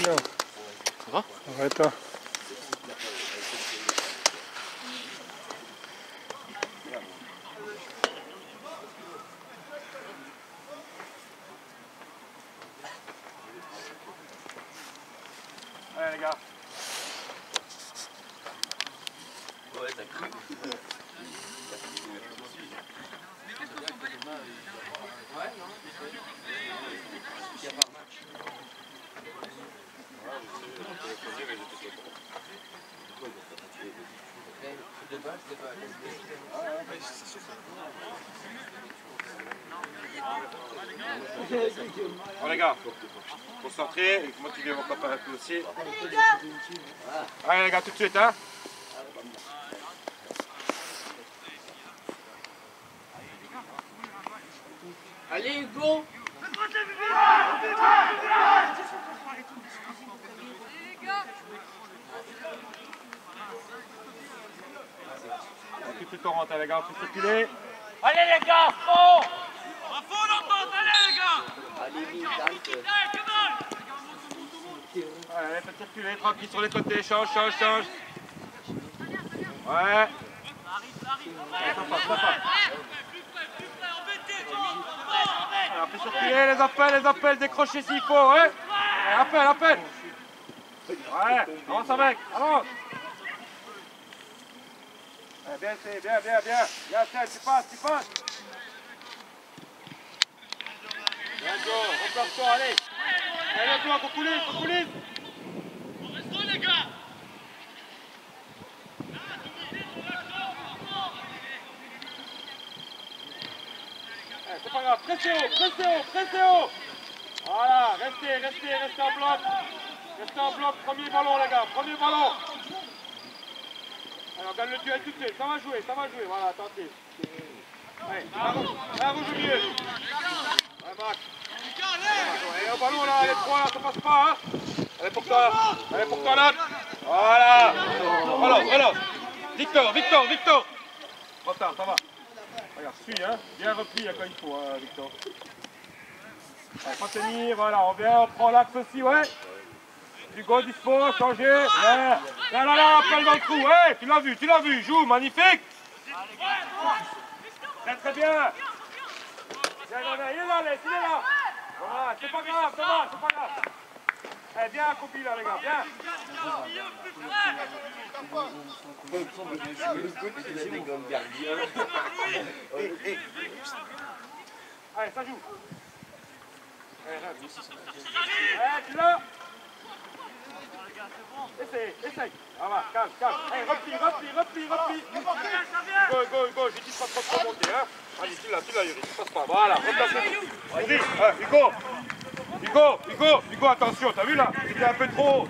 tranquille là. Ça va? Arrête-toi. Allez les gars. Ouais, t'as cru. Ouais, non. Il y a pas de match. Bon les gars, concentrez, motivez vos copains un peu aussi. Allez les gars, tout de suite hein. Allez Hugo! Tout de suite on rentre les gars, faut circuler. Allez les gars, fond! À fond l'entente, allez les gars! Allez vite, Dante. Allez, faites circuler, tranquille sur les côtés, change. Ouais. Ça passe. Alors, faites circuler les appels, décrochez s'il faut, ouais. Appel. Ouais, avance avec, avance. Bien, bien. Bien, tu passes. Bien, go, replace-toi, allez. Allez, toi, coulisse. Restons les gars! C'est pas grave, pressez haut. Voilà, restez en bloc. Restez en bloc, premier ballon les gars, Alors, gagne le duel tout de suite, ça va jouer, voilà, tentez. Allez, la rouge au milieu. Ouais, Max. Allez, au ballon là, les trois là, ça passe pas, hein. Allez pour toi là. Voilà. Relance. Victor. Retard, ça va. Regarde, suis, hein. Bien repris quand il faut, hein, Victor. Allez, pas tenir, voilà, on vient, on prend l'axe aussi, ouais. Hugo dispo, changer. Là, appelle dans le trou, ouais, tu l'as vu, joue, magnifique. Très bien. Il est là. Voilà, c'est pas grave, ça va, c'est pas grave. Eh, bien accompli là, les gars, bien. Allez, ça joue. Tu l'as. Essaye. Ah va, calme. Allez, repli. Go, je dis pas trop monter, hein. Allez, tu l'as, Yuri, tu passes pas. Voilà, replace-le. Hugo, attention, t'as vu là? C'était un peu trop.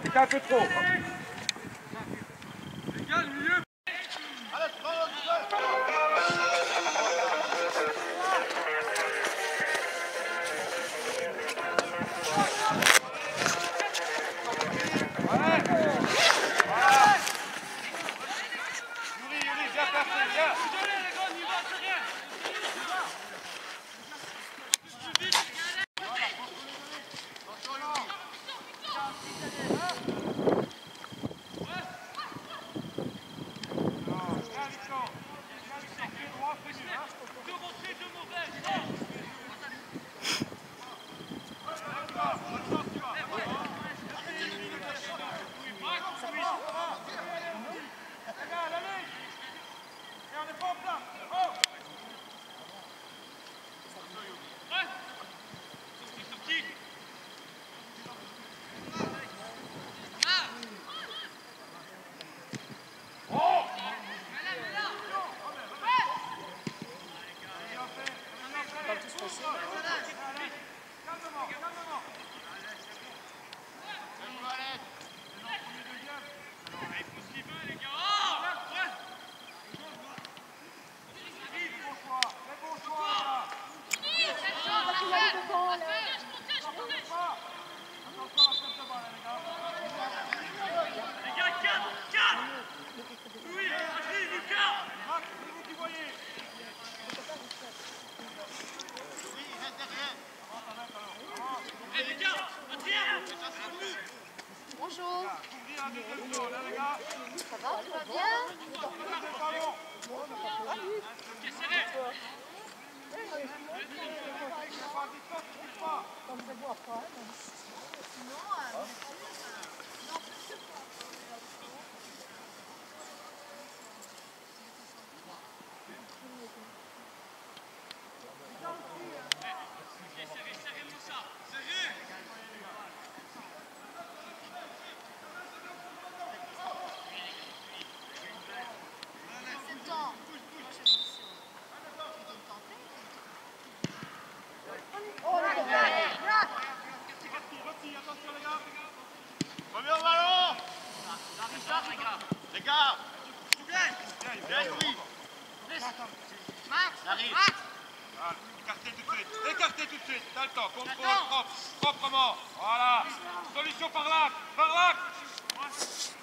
Les gars. Bien, Louis. Max. J'arrive. Écartez tout de suite. Écartez tout de suite. T'as le temps. Contrôle propre. Proprement. Voilà. Solution par là. Par là. C'est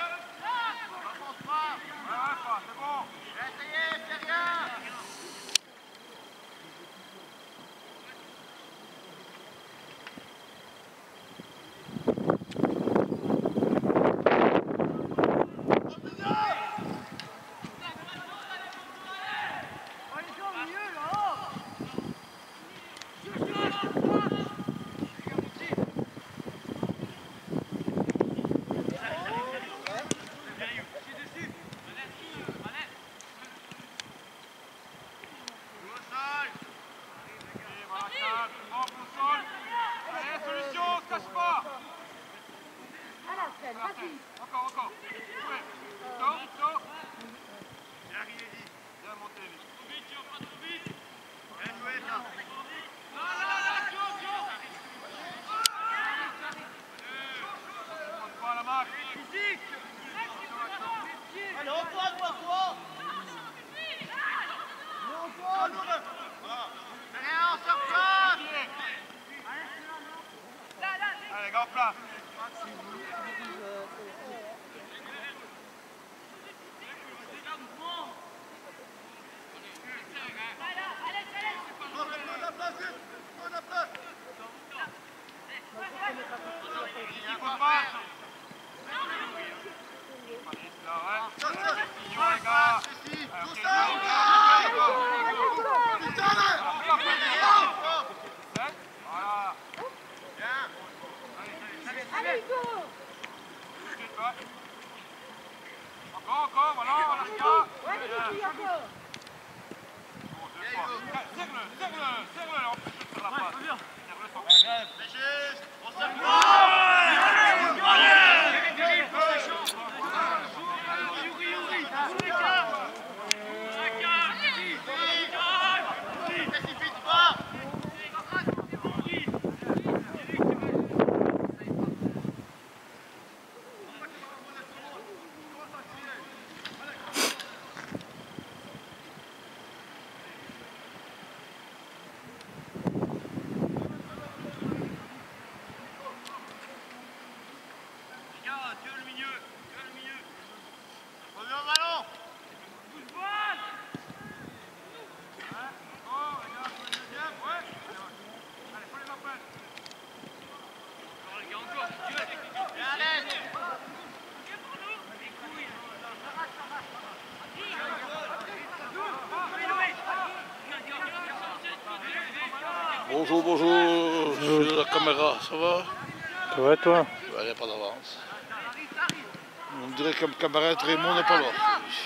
bon. Essayez, c'est rien. Encore. Jouez. Stop. Bien monté, vite. Bien joué, ça. Pas la marque. Allez, on voit, toi. Rien, on se replace. Allez, gars, en place. Encore, voilà, on lâche pas. Serre-le, en plus de faire la passe. Serre-le sans Bonjour, je suis la caméra, ça va? Ça va toi? Il n'y a pas d'avance. On dirait que le camarade Raymond n'est pas là.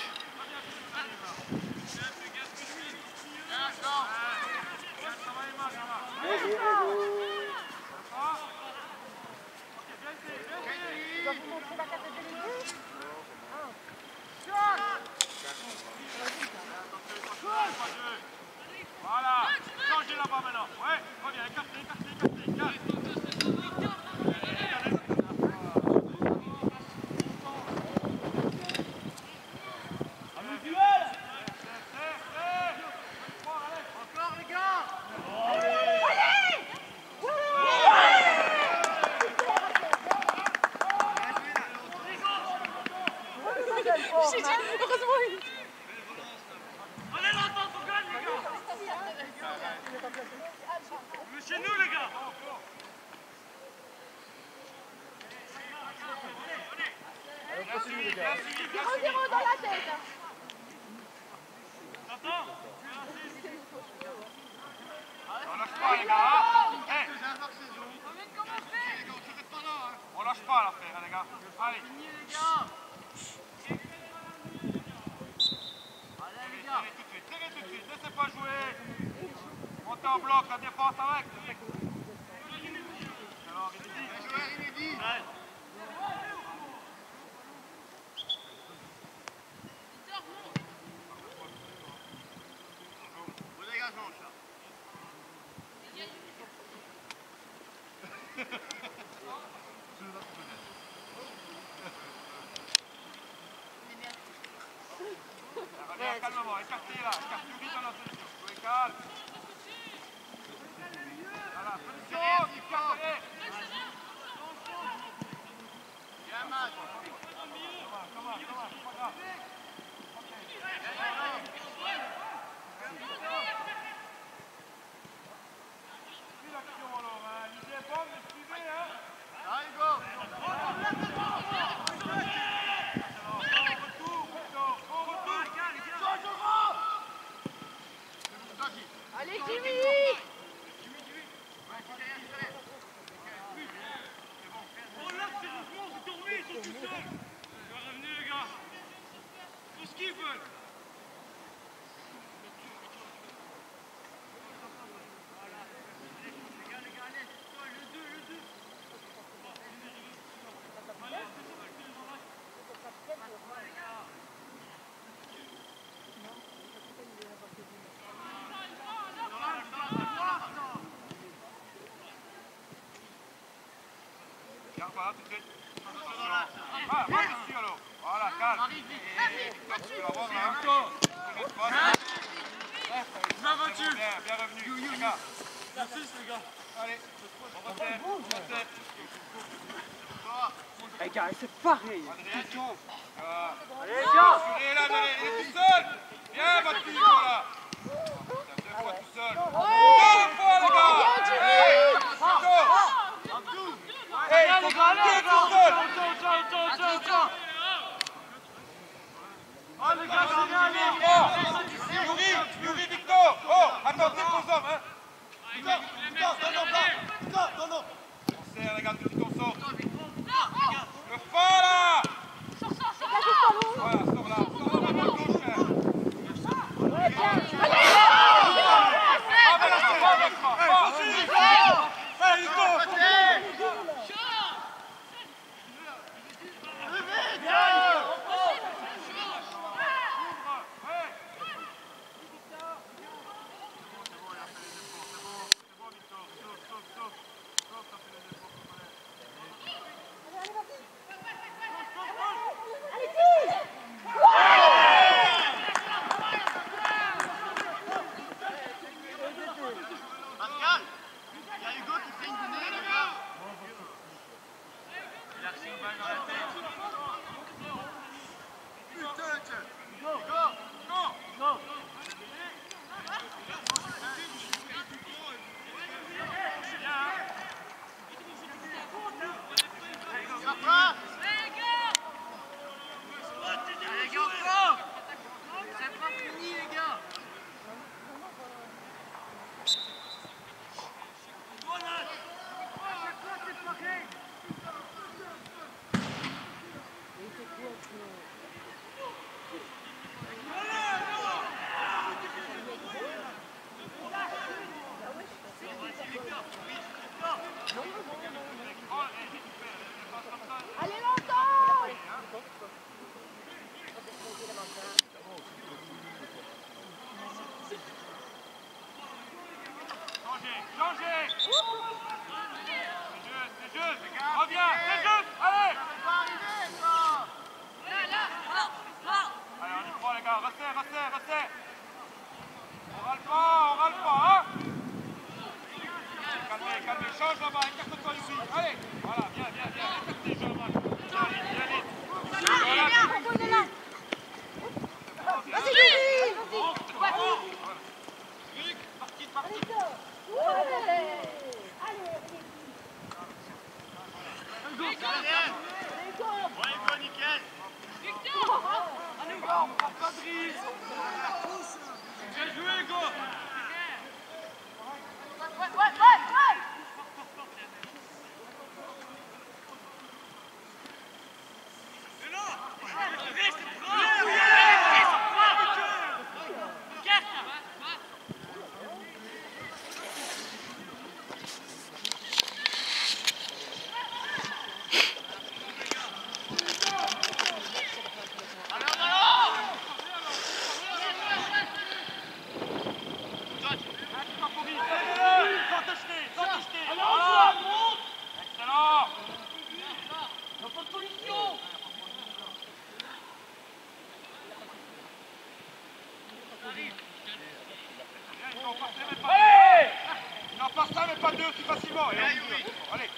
Voilà, changez là-bas maintenant. Ouais, reviens, écartez. Encore, les gars. Allez, l'entente, on gagne, les gars. Mais chez nous, les gars. Zéro dans la tête. T'entends? On lâche pas les gars. Hey. On lâche pas là frère les gars. Allez. Tirez tout de suite. Laissez pas jouer. Montez en bloc, la défense avec. Alors, inédit. Au dégagement, chat. travailler là. Écarte plus vite dans la solution. Jouez calme. Voilà, position, tu carré. Bien, Max. Comment, c'est pas grave. Suis l'action alors, hein. L'idée est bonne, mais suivez, hein. Allez, go. Allez, Jimmy! Oh là, c'est mouvement, vous tournez, ils sont tout seuls. Revenez les gars. Tout ce qu'ils veulent. Les gars, allez. Le 2. Regarde, voilà, tout de suite. Ah, va dessus alors. Voilà, calme. Tu peux l'avoir là. Bien revenu, les gars. Merci les gars. Allez, on resserre. Les gars, c'est pareil. Adrien, Allez, les gars. assurez là, il est tout seul. Bien battu, voilà. Deux fois tout seul. Deux fois, les gars. Hey, il faut bien tout seul. Oh les gars, c'est bien, allez. Yuri, Victor. Oh, attends, t'es ton homme, hein. On serre, les gars, tu ton sort. Le fin, là. Voilà, sors là, sors là, gauche, hein. Pascal, il y a Hugo qui fait une donnée, les gars. Il a reçu une balle dans la tête. Putain, Go. Ça passe. Allez, go, go. C'est pas fini, les gars. Allez, longtemps! Changez. C'est juste. Reviens, c'est juste. Allez. Allez, on y croit, les gars. Resserre. On râle pas, hein. Calmez, change là-bas, écarte-toi ici. Allez, voilà, viens, écarte-toi, Jean-Marc. Vas-y, Yuri! Parti. Allez, allez! attention, partez mais pas deux. Il en passe un mais pas deux aussi facilement. Et allez. Allez.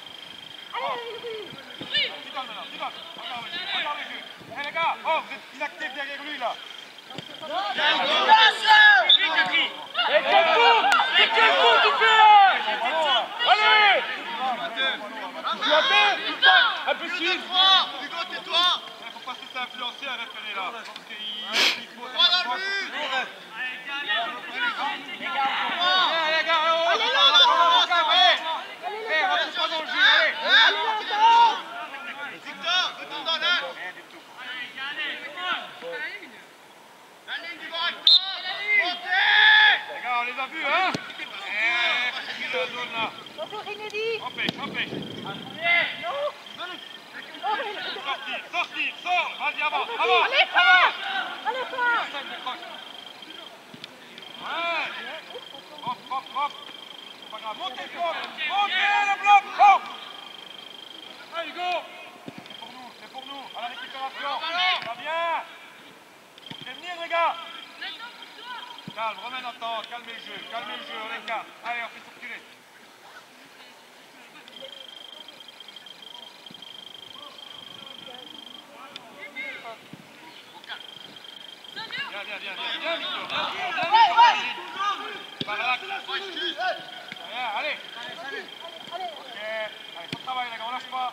Tu donnes maintenant, tu donnes. Regarde le jeu. Eh les gars, oh, vous êtes inactifs derrière lui là. Et quel coup tu fais? Allez! Tu as fait? Un peu plus! Il faut pas se laisser influencer à référer là. Parce qu'il faut... Les gars, rentre pas dans le jeu, allez! Victor, retourne dans l'axe! Rien du tout. Les gars, on les a vus, hein? C'est la zone là. Empêche. Sortir, sors! Vas-y, avance! Allez, fort! Ouais! Hop! C'est pas grave, montez le bloc! Montez le bloc! Hop! Allez, Hugo! C'est pour nous, à la récupération! Ça va bien! Faut prévenir, les gars! Calme, remets notre temps, calmez le jeu, on est calme. Allez, on fait circuler. Viens, Victor. Par là. Allez. Ok. Allez, faut travailler, les gars, on lâche pas.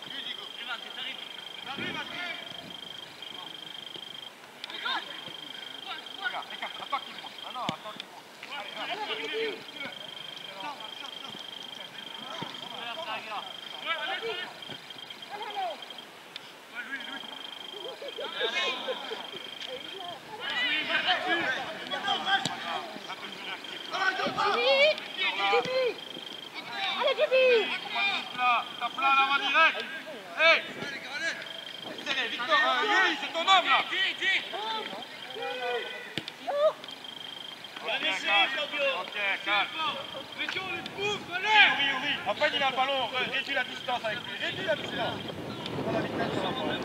Regarde, attends qu'il monte. Ah non, attends qu'il monte. Allez. Tape là, là, direct. Hey. Serré, Victor, Yuri, c'est ton homme là. Ok, calme. Oui. En fait, il a le ballon. Réduis la distance avec lui. Réduis la distance. Dans la vitesse, ça va pas.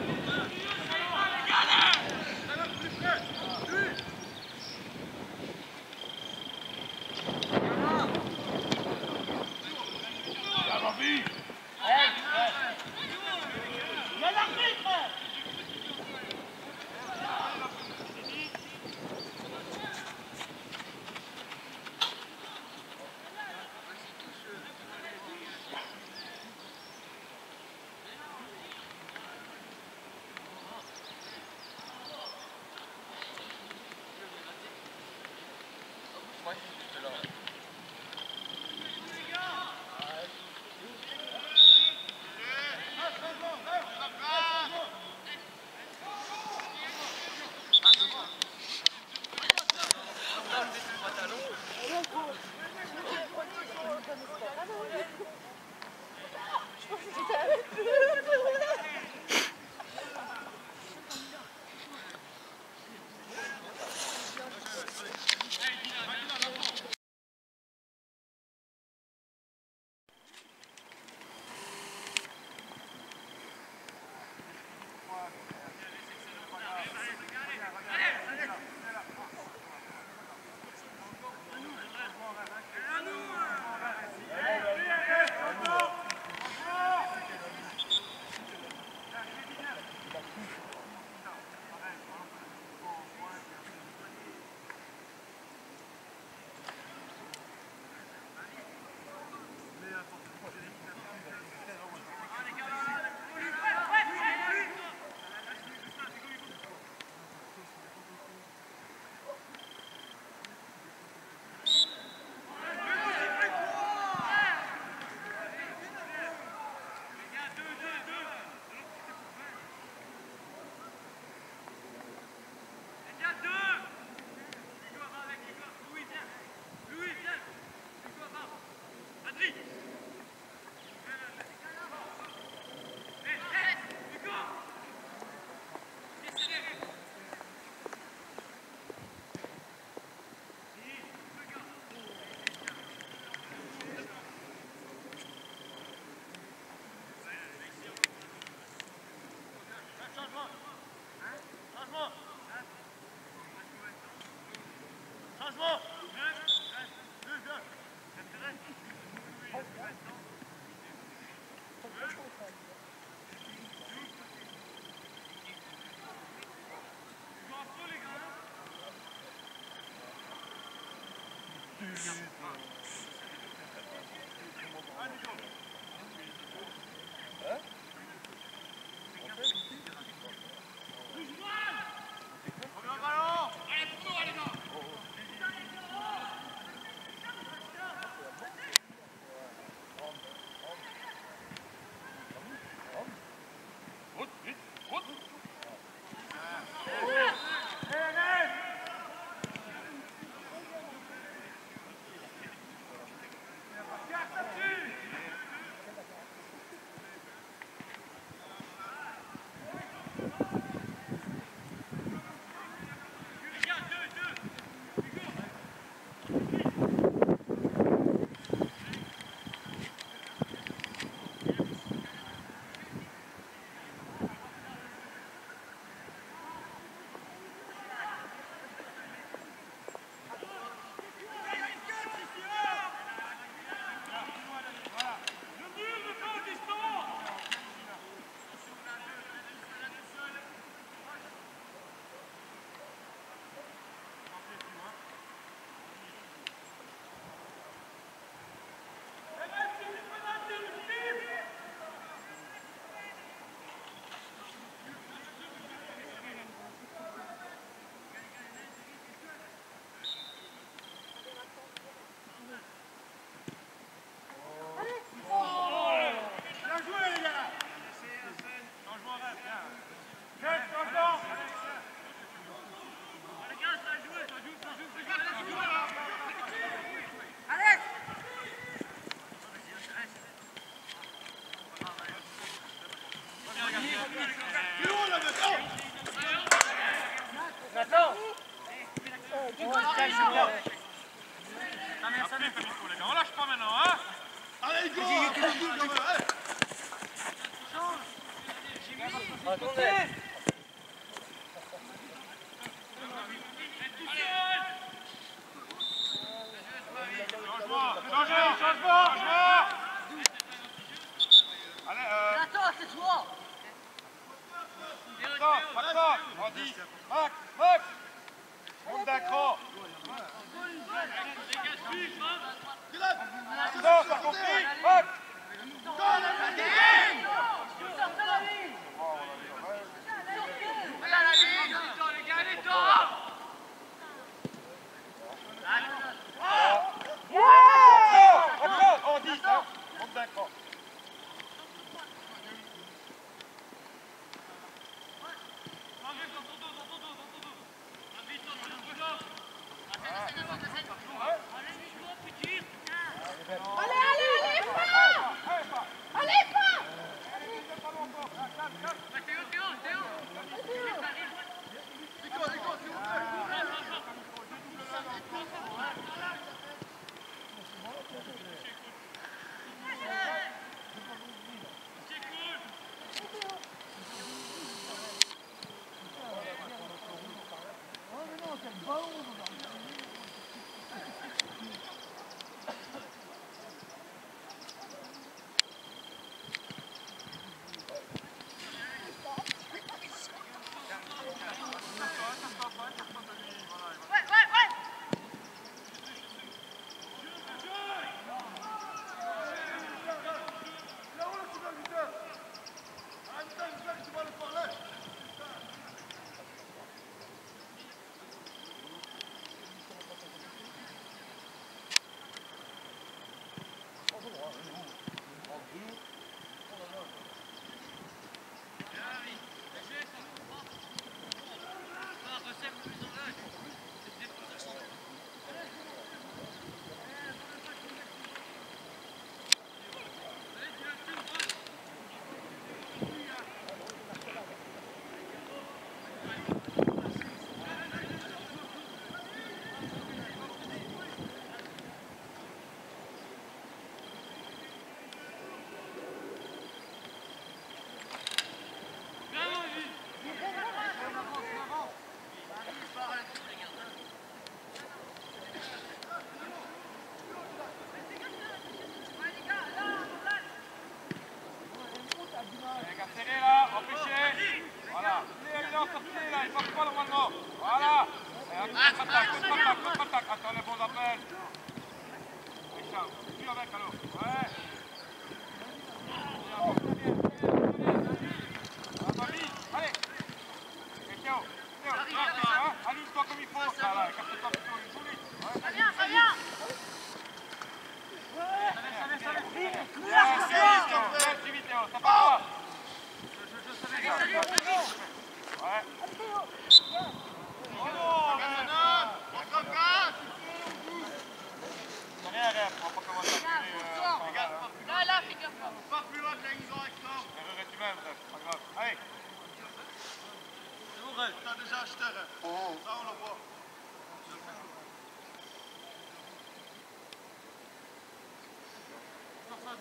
Changement. On lâche pas maintenant, hein? Allez, go! Changement! Allez, Attends, c'est toi. Attends, on dit, Max, monte d'un cran. Non, t'as compris, Max. On dit, hein, monte d'un cran. Allez, allez, allez,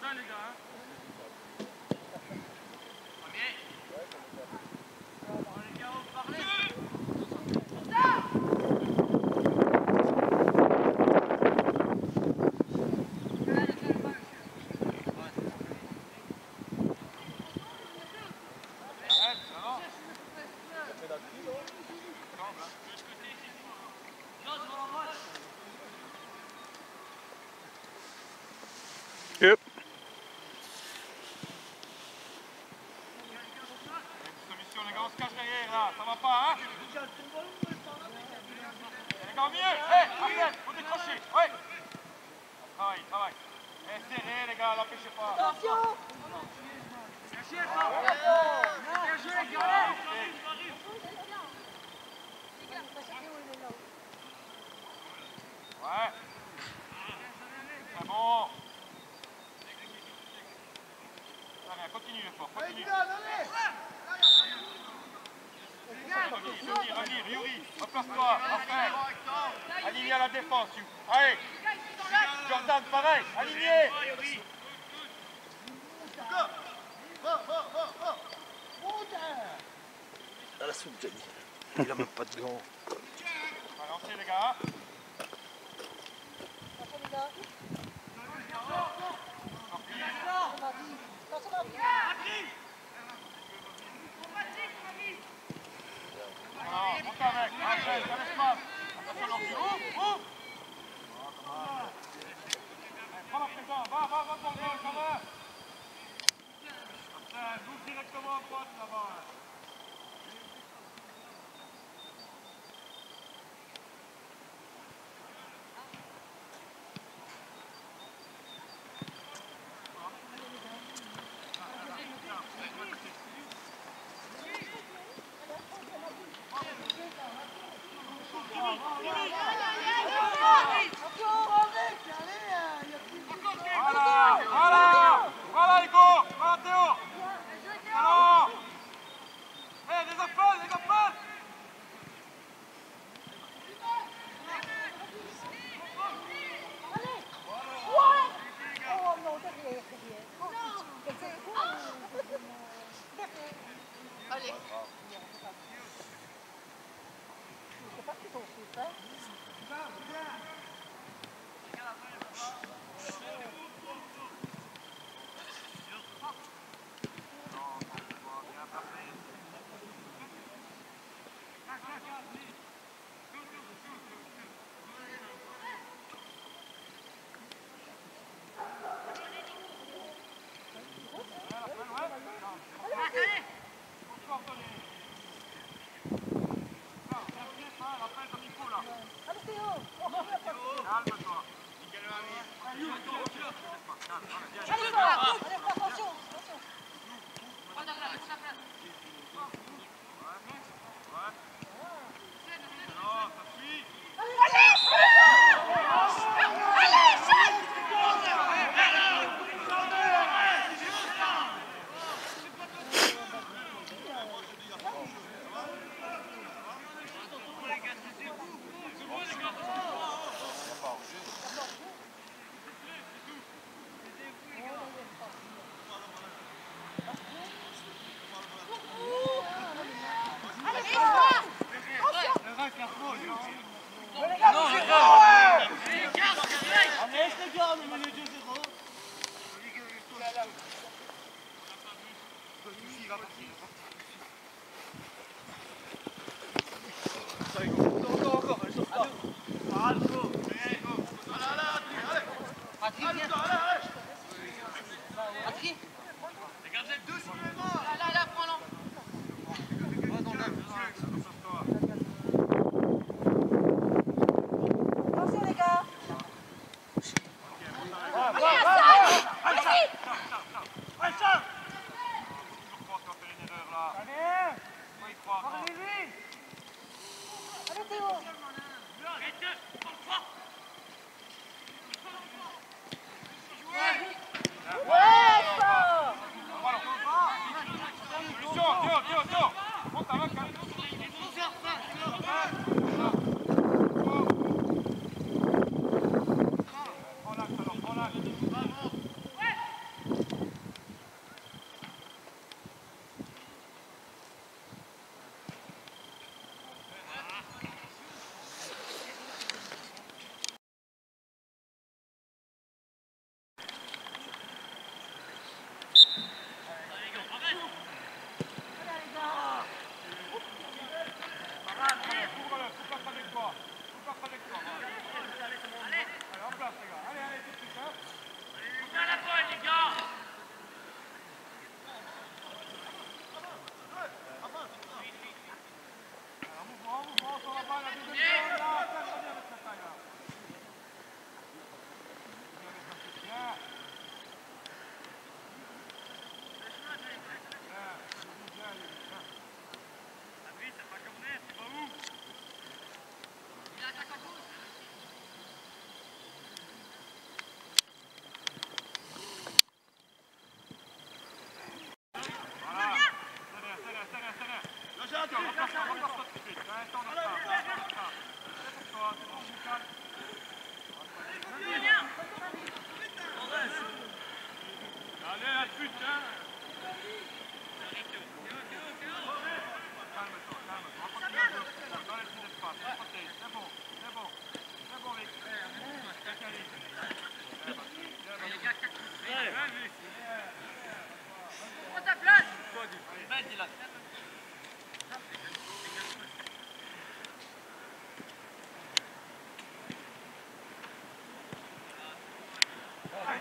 ça, les gars. Les gars, on parlait. Yep. Solution, les gars, on se cache derrière là, ça va pas, hein? Les gars, au milieu, arrête, faut décrocher, ouais. Travaille, travaille. Serré, les gars, l'empêchez pas. Attention. Bien joué, les gars. Ouais. C'est bon. Allez, continue l'effort, continue. Revenir, Yuri, replace-toi, Raphaël. Aligné à la défense, allez. Jordan, pareil, aligné. À la soupe, Jenny. Il a même pas de gants. Balancez, les gars. Monte avec, Raphaël, dans l'espace. Attention, Lancy. Ouvre. Prends la présence, va pour le goal, quand même. Bouge directement à droite, là-bas. Voilà Hugo, voilà Théo. Alors, des appels, des appels. Oh non, derrière. Allez. C'est pas tout ton fils, hein?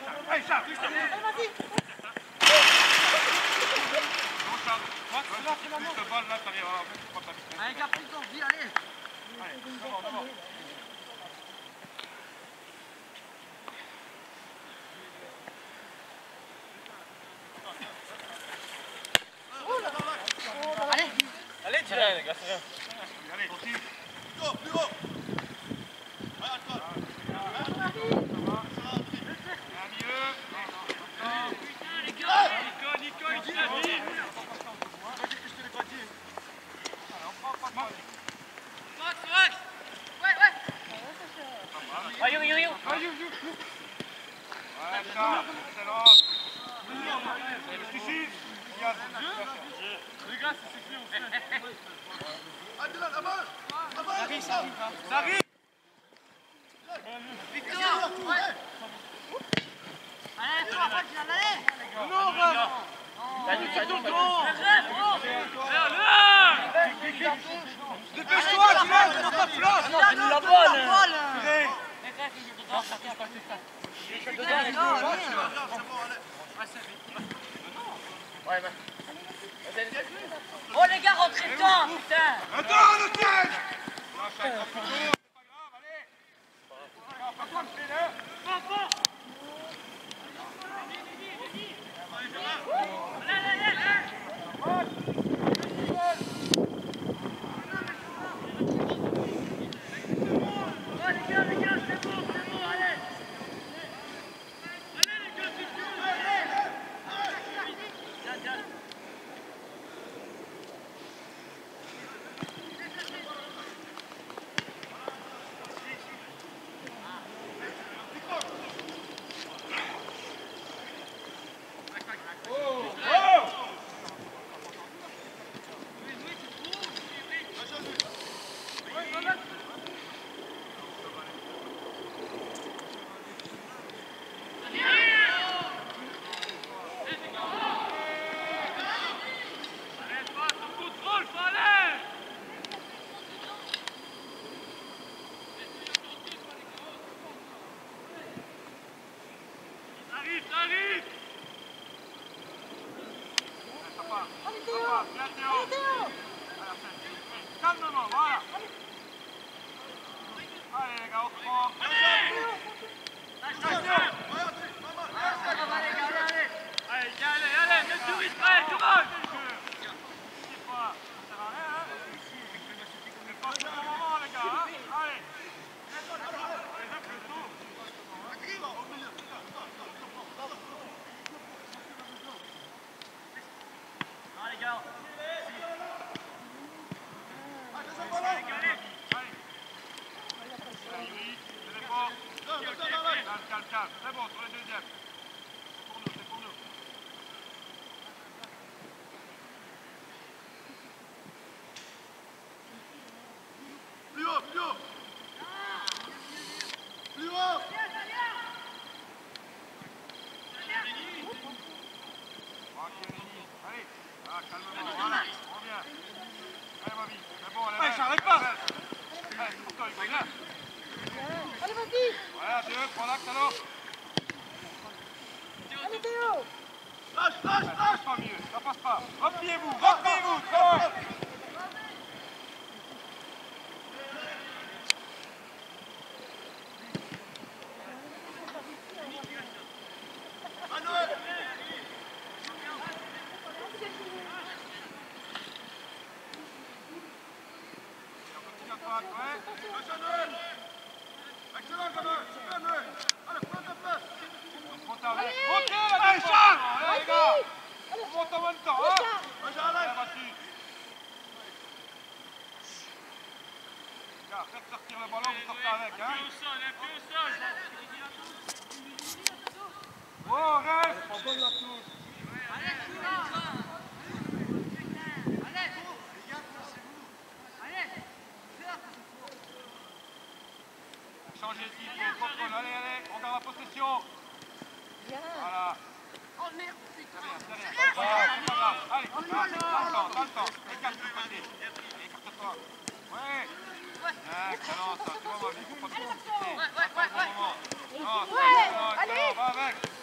Allez, Charles. Allez, vas-y. Non, Charles. Moi, tu te balles là, t'arrives à prendre ta vitesse. Allez, garde plus ton vie, allez. Allez, d'abord. Allez, C'est rien, les gars, c'est rien. Allez, continue. Plus haut. Nico, il te l'a dit. Max. Ouais. Ouais, Charles, excellent. Ici, il y a Les gars, ça suffit, on sait. ça arrive. Victor. Allez, toi, vas-y, allez. Non, Dépêche-toi, tu l'as, on n'a pas de place. il la balle. Oh les gars, rentrez dedans, putain. Attends, le tête. C'est pas grave, allez. Pas toi le traîneur. Arrive. Allez Théo. Calmement, voilà. Allez les gars, on reprend. Allez, mets tout vite prêt, come on. C'est pas le moment les gars, hein. Allez. Calme. C'est bon, sur le deuxième. C'est pour nous. Plus haut. Allez, calmement, voilà, on vient. Allez, ma vie, c'est bon, allez, j'arrive pas. Allez, c'est pour toi, Hugo, viens. Allez, vas-y. Voilà, Théo, prends l'axe alors. Allez Théo. Lâche. Ça passe pas mieux, ça passe pas. Repliez-vous, très bon. Allez, Charles! Allez, les gars! On monte en même temps, hein? Allez, battu. Gars, faites sortir le ballon, vous sortez avec, hein? Pied au sol. Oh, reste! Pas bonne la touche. Changez d'équipe, contrôle, allez, on garde la possession. Voilà. Oh merde. C'est rien. C'est pas grave. Allez, t'as le temps. Écarte le côté. Écarte-toi. Ouais. Excellent ça. Tu vois, ma vie, faut pas trop compliquer. Ouais. Non, c'est excellent, va avec.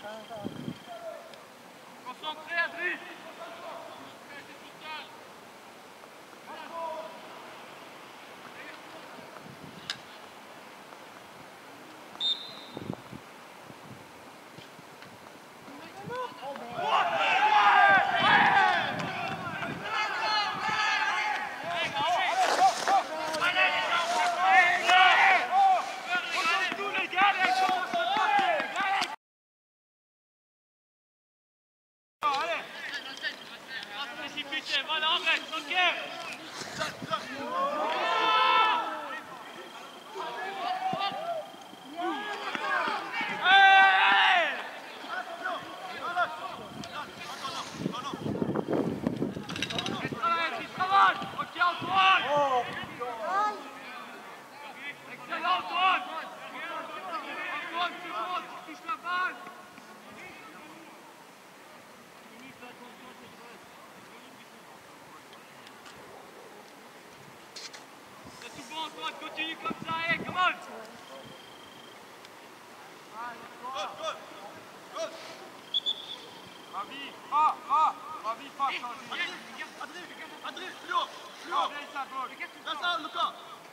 Concentré, Adri. Voilà, arrête, ok. Il travaille, ok Antoine. Excellent Antoine. Antoine, c'est bon, tu touches la balle. C'est tout bon Antoine, continue comme ça, allez, come on. Ravi, pas changer. Adri, plus haut, plus haut. Là, ça, Lucas.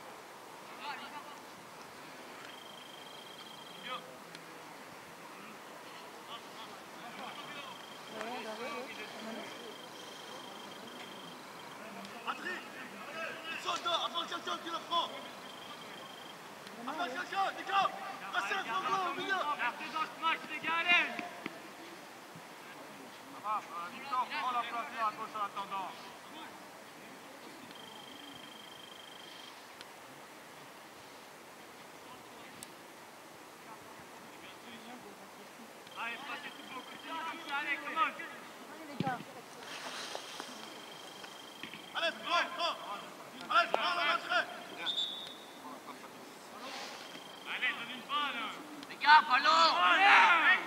Adri, il saute dehors, attends quelqu'un qui le prend. Attends quelqu'un, Nico. Restez au milieu. Restez dans ce match, les gars, allez. Victor, prends la place là à gauche en attendant. Allez, passez tout beau, continue comme ça, allez, come on. Allez, prends. Allez, prends la rentrée. Allez, donne une balle. Les gars, ballon. Allez.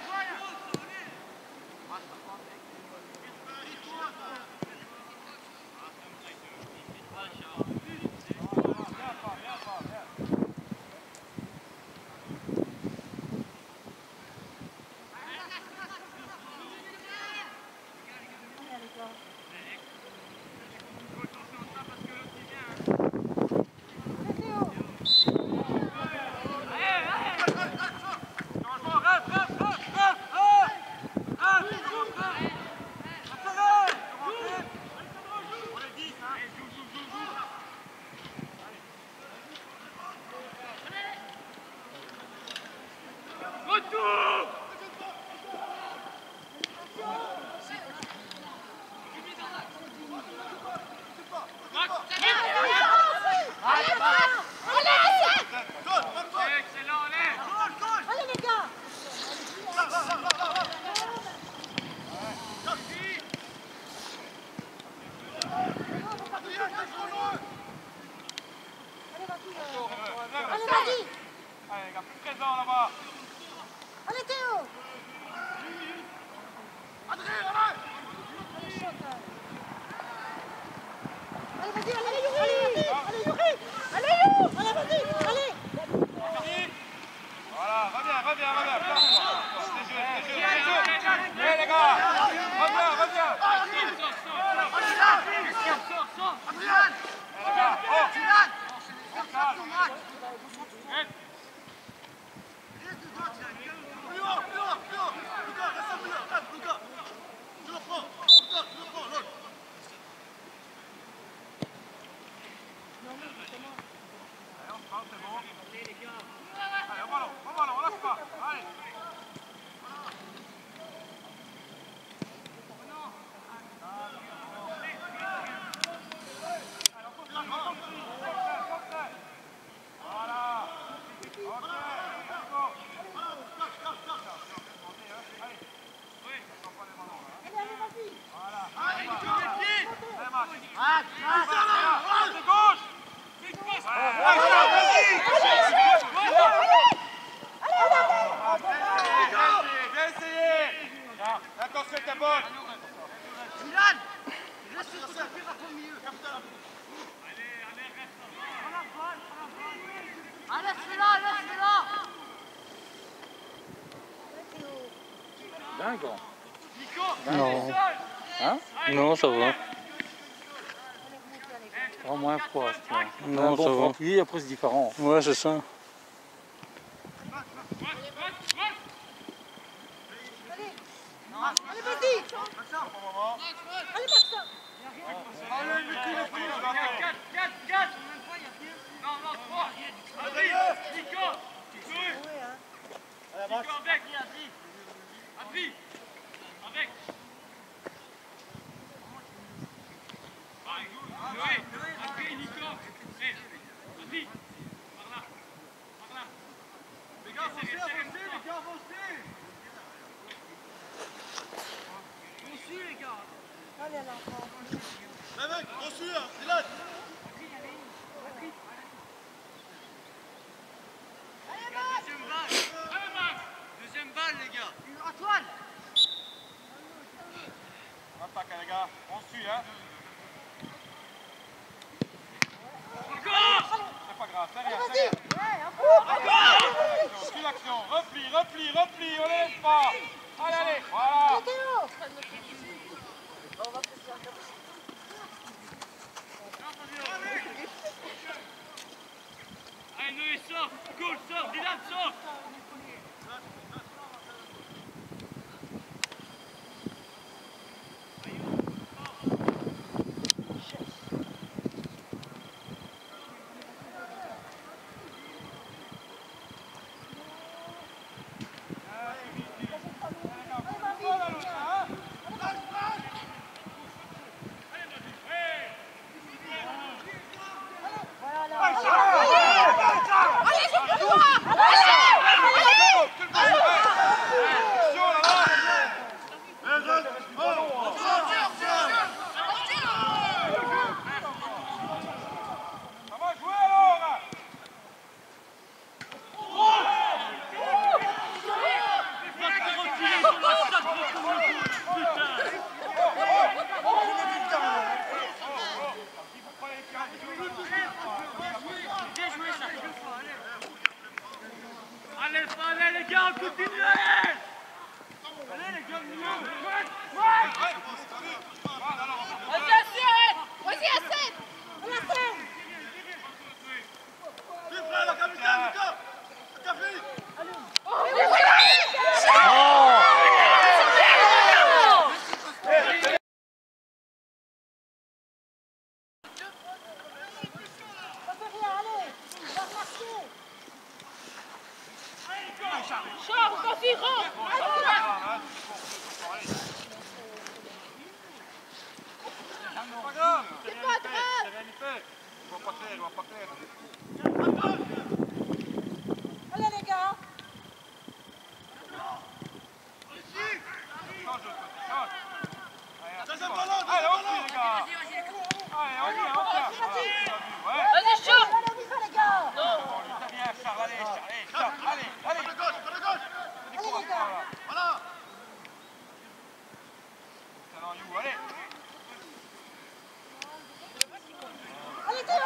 Allez, celui-là, allez, celui-là. Dingue. Non. Hein? Non, ça va. Au moins froid. Non, ça va. Oui, après c'est différent. Ouais, c'est ça. Allez, vas-y. Allez, Maxime. Allez, Nico, le coup. 4. Non, 3. Appuie, Nico. Nico avec. Appuie. Avec. Appuie, Nico. Appuie. Par là. Les gars, avancez, les gars, avancez. Allez, l'enfant. Les mecs, on suit, hein, Dylan. Deuxième balle, les gars. Antoine. Attaque, les gars. On suit, hein. Encore. C'est pas grave, c'est rien, Vas-y. c'est rien. Ouais, encore. Suis l'action. Repli. On ne laisse pas. Allez. Voilà. Théo. Allez, Noé, sort. Cool, sort. Dylan, sort. Allez les gars, continuez. Allez les gars, Vas-y, Assad. Vas-y, Assad. On la fait. Vive frère, la capitaine, Nico. Le café. Charles, vas-y, rentre. C'est pas grave. C'est pas grave. C'est rien y fait. Il va pas clair. Allez, les gars. Change. Deuxième ballon, Allez, on deuxième suit, les gars. Allez, on vient. Ouais. Vas-y, Charles. Allez, on y va, les gars. C'est bien, Charles. Allez. Allez. Côté gauche. Nico, les gars. Voilà. Talent, You, allez. Allez, Théo.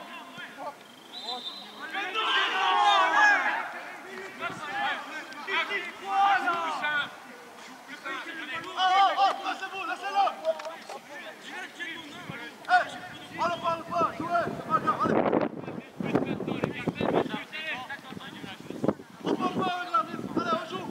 Laissez-vous, laissez-le. Allez, parle pas, jouez. C'est pas grave, allez. On parle pas avec l'arbitre. Allez, on joue.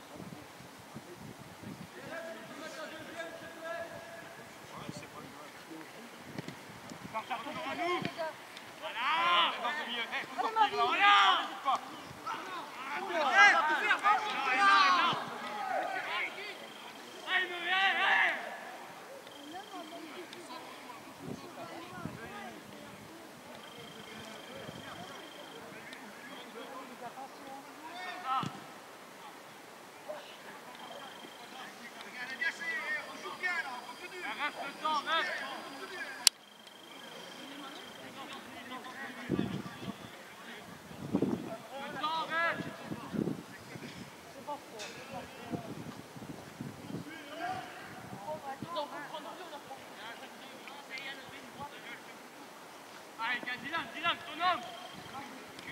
Dylan, ton homme.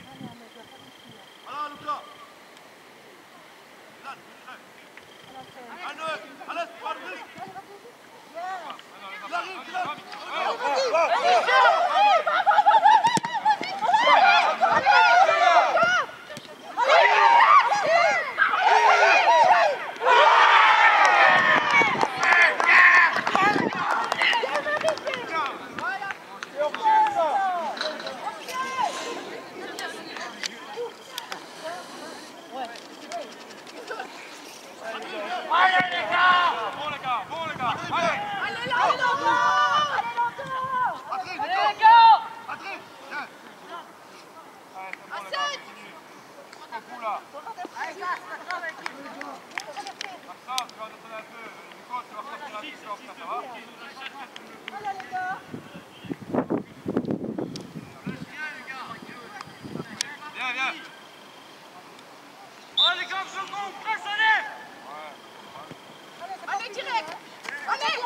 Voilà, Lucas. Dylan, beaucoup là. Maxence, tu vas descendre un peu. Nico, tu vas sortir un petit peu, ça va? Viens, viens. Oh les gars, je compte, presse, allez! Allez, direct! Allez!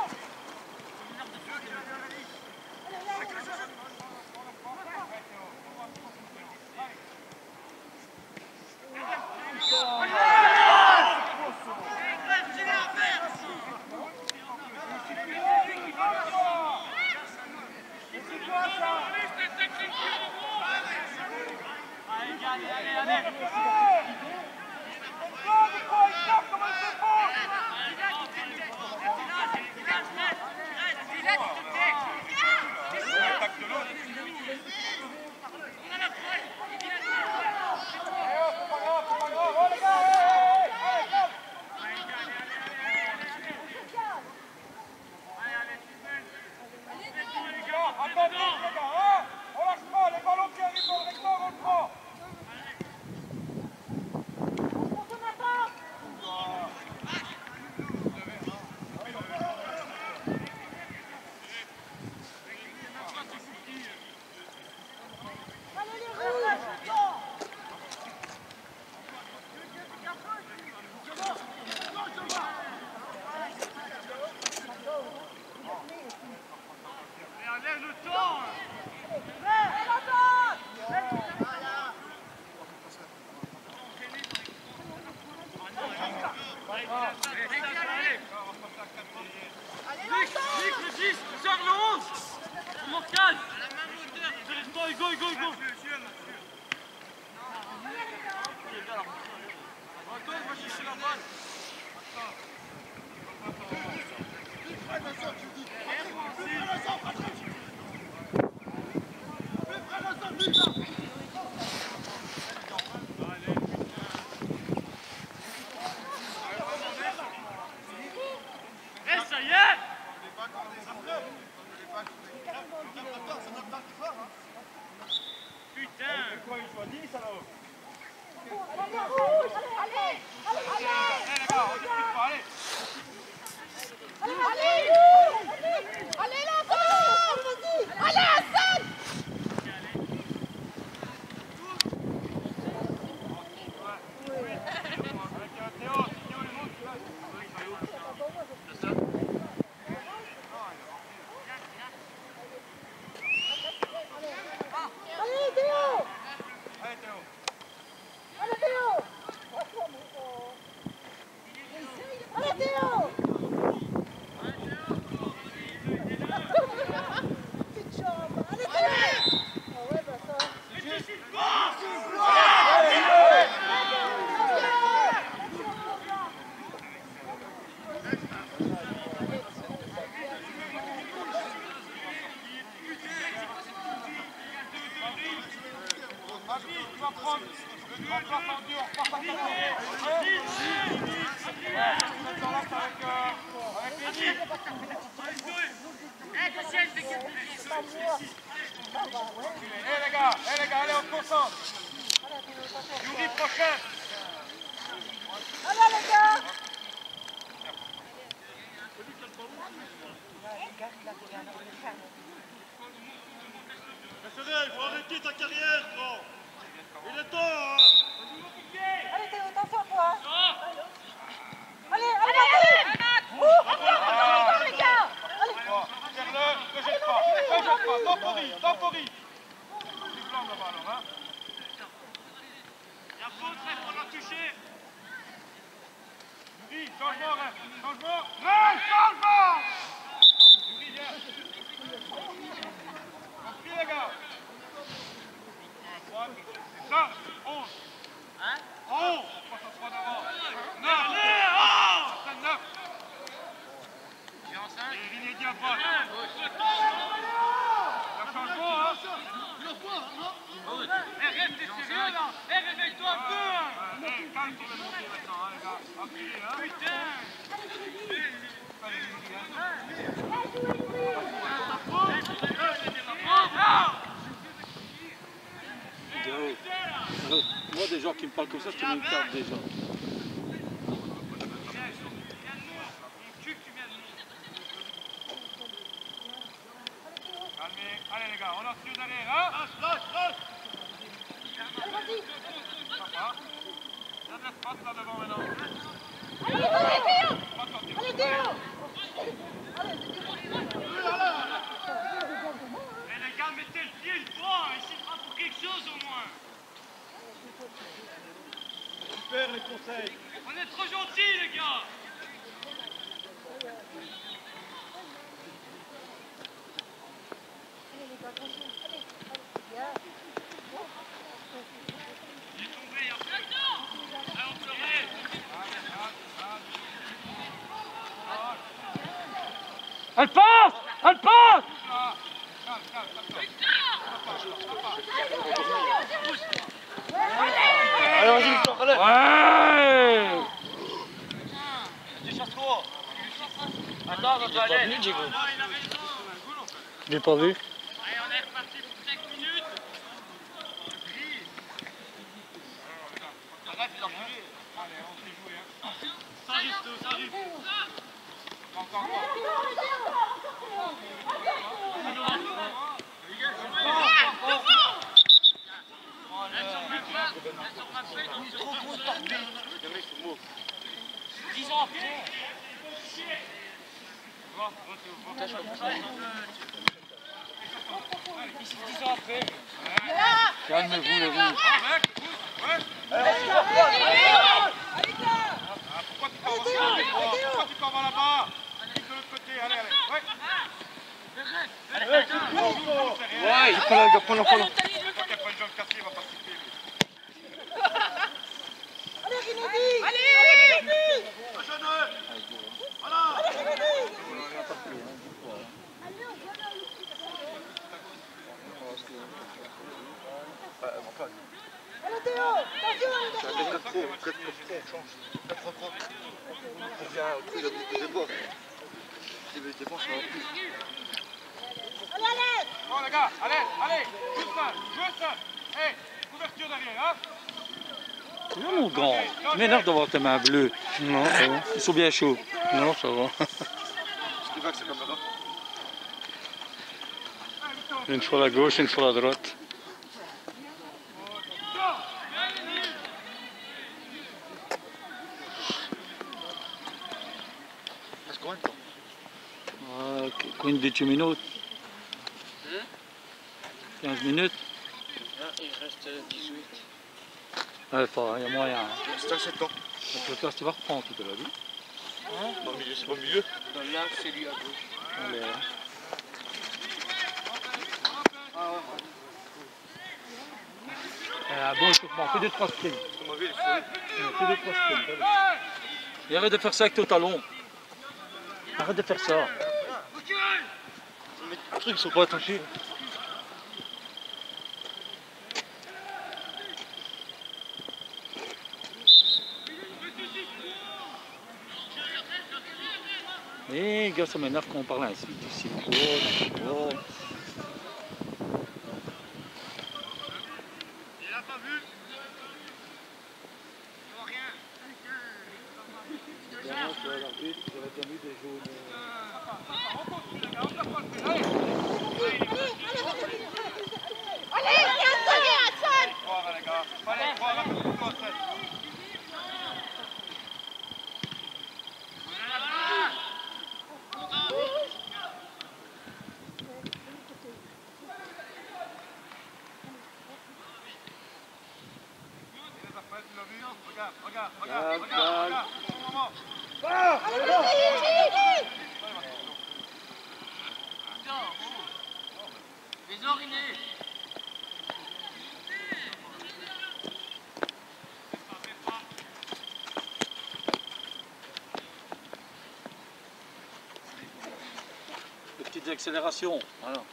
Les gars, allez, on se concentre. Yuri prochain. Allez les gars! Il faut arrêter ta carrière, grand. Il est temps, hein. Allez Théo, attention toi! Allez, allez, allez! Allez les gars! Tire-le, ne jette pas. Ne jette pas, temporise, temporise. Du blanc là-bas alors, hein. Il y a faute, il faut la toucher. Yuri, changement, hein. Changement. Non, changement. Yuri, viens. Compris les gars. Ça, 11. Hein? 11. On passe à 3 d'avant. 9. Allez, oh! C'est 9. J'ai en 5. Et Riné Diafra. Le changement, hein. Reste sérieux là! Réveille-toi un peu! Calme sur le monté maintenant, hein, les gars. Appuyez, hein. Putain! Go. Moi, des gens qui me parlent comme ça, je te mets une carte déjà. Allez les gars, on lance sur derrière, hein? Lâche. Papa. Donne l'espace là devant maintenant. Allez Théo. Eh les gars, mettez le pied le droit, essayez pour quelque chose au moins. Super les conseils. On est trop gentils les gars. Il est tombé, après. Allez, on se relève. Elle passe. Allez, vas-y, Victor, allez. Ouais. Tu chasses trop. Attends, on doit aller. Je l'ai pas vu. Allez, on est reparti pour 5 minutes. Arrête, il a reculé. Allez, on s'est joué, hein. Ça arrive. Encore. Trop gros torpille. Le mec, c'est mot. 10 ans après. Ici 10 ans après. Calmez-vous, les rouges. Pourquoi tu pars vers là-bas? Quitte de l'autre côté, allez. Ouais. Ouais, il prend Quand il n'y a pas une jambe cassée, il va participer. Bon les gars, allez, jouez seul. Hey, couverture derrière, hein. Non, mon gant. Tu m'énerves d'avoir tes mains bleues. Non, ça va. Ils sont bien chauds. Non, ça va. Une fois à gauche, une fois à droite. Combien de 10 minutes? 15 minutes? Il reste 18. Ouais, il y a moyen. C'est à 7 ans. Donc le classe, tu vas reprendre tout à l'heure. Dans le milieu, c'est pas le milieu. Dans l'axe, c'est lui à gauche. Allez, hein. Bon échauffement, fais 2-3 sprints. Fais 2-3 sprints. Et arrête de faire ça avec ton talon. Arrête de faire ça. Les trucs sont pas attachés. Eh, gars, ça m'énerve quand on parle ainsi. Tu sais quoi? Il a pas vu. Il voit rien. Allez, Hassan. Croire, les gars. Fallait croire un peu plus tôt, Hassan. Regarde. Les orinés. Les petites accélérations. Voilà.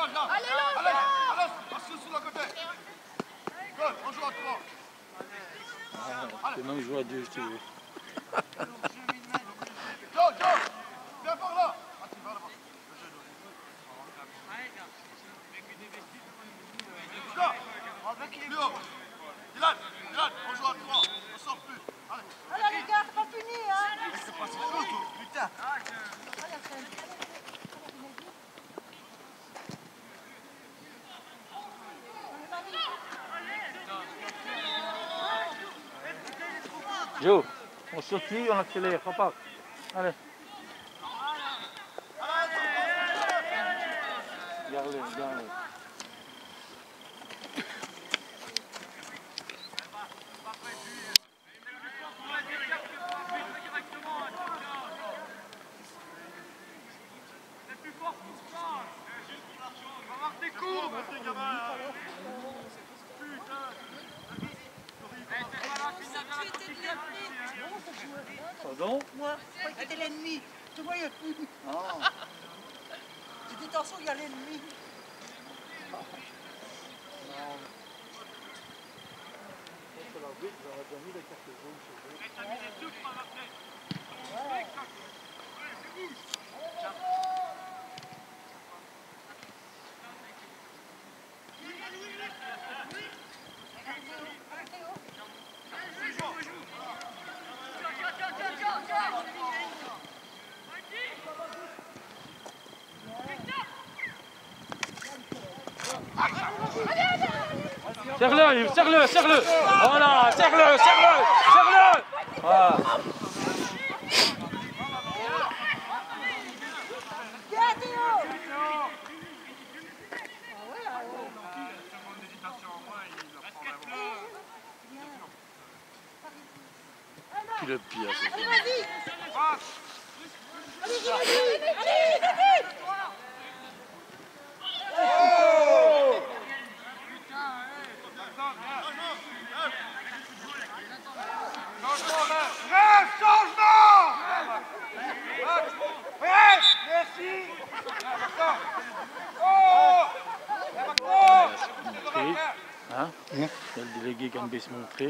regarde. Allez, là, Allez, passe sur le côté. Good, on joue à 3. Maintenant, il joue à 2, si tu veux. Joe, viens par là. Ah, tu vas là-bas. Plus haut. Dylan, on joue à 3. On sort plus. Allez. allez, les gars, c'est pas fini, hein. C'est pas si chaud, toi. Putain. Joe, on sautille, on accélère, papa. Allez. Garde-les, garde-les. Pardon? Moi, je croyais que c'était l'ennemi. Tu vois, il y a plus. Ah. J'ai dit, attention, il y a l'ennemi. Serre-le, Yves, serre-le, serre-le. Voilà, serre-le, serre-le, serre-le. Voilà. Viens, Théo. Qui le pire, c'est ça. Allez, vas-y. Allez, allez, allez. Hein? Il y a le délégué qui aime se montrer.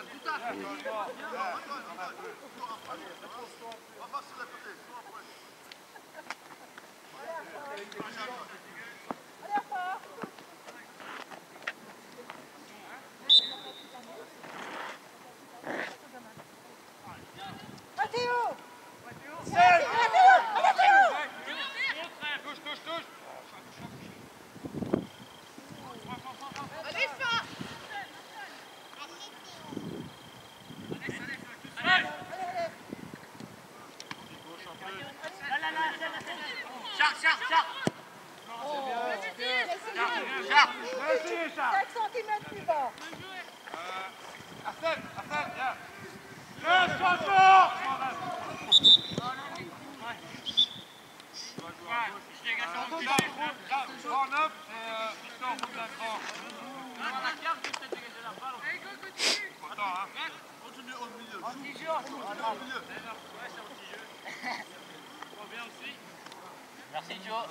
Merci Joe.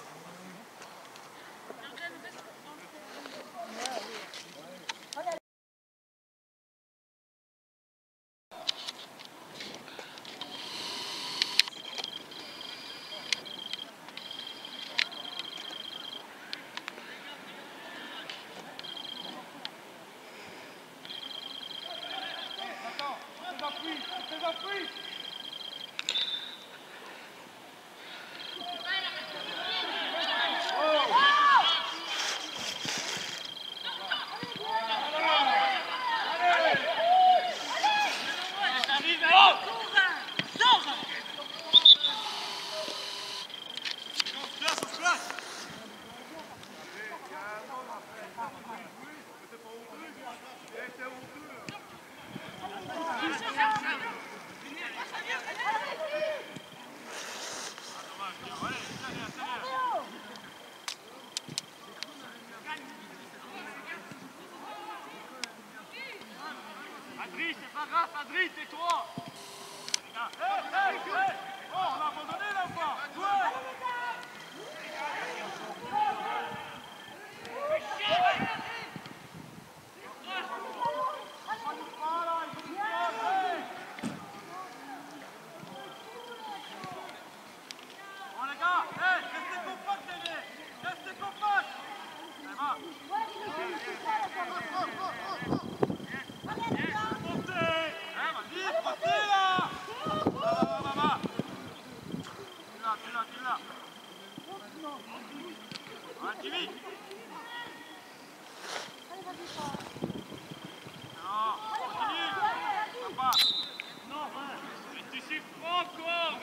Adri, c'est pas grave, Adri, tais-toi. Oh, on l'a abandonné là ou pas? Tu sais pas encore.